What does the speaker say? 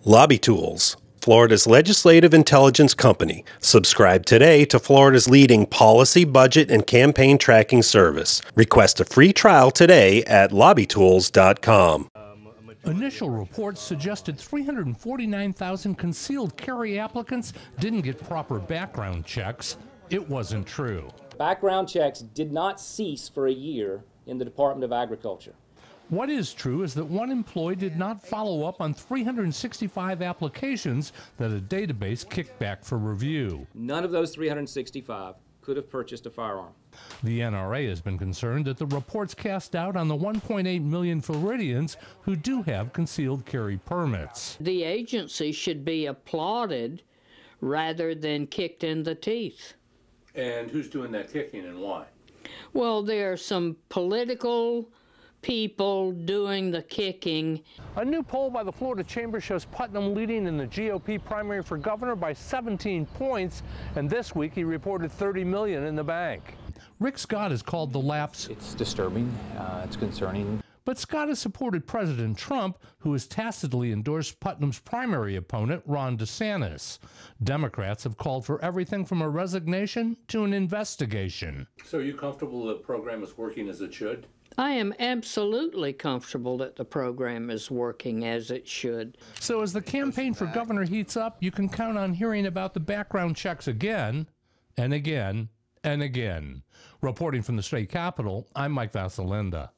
Lobby Tools, Florida's legislative intelligence company. Subscribe today to Florida's leading policy, budget, and campaign tracking service. Request a free trial today at lobbytools.com. Initial reports suggested 349,000 concealed carry applicants didn't get proper background checks. It wasn't true. Background checks did not cease for a year in the Department of Agriculture. What is true is that one employee did not follow up on 365 applications that a database kicked back for review. None of those 365 could have purchased a firearm. The NRA has been concerned that the reports cast doubt on the 1.8 million Floridians who do have concealed carry permits. The agency should be applauded rather than kicked in the teeth. And who's doing that kicking and why? Well, there are some political people doing the kicking. A new poll by the Florida Chamber shows Putnam leading in the GOP primary for governor by 17 points, and this week he reported $30 million in the bank. Rick Scott has called the lapse. It's disturbing, it's concerning. But Scott has supported President Trump, who has tacitly endorsed Putnam's primary opponent, Ron DeSantis. Democrats have called for everything from a resignation to an investigation. So are you comfortable the program is working as it should? I am absolutely comfortable that the program is working as it should. So as the campaign for governor heats up, you can count on hearing about the background checks again and again and again. Reporting from the state capitol, I'm Mike Vasalinda.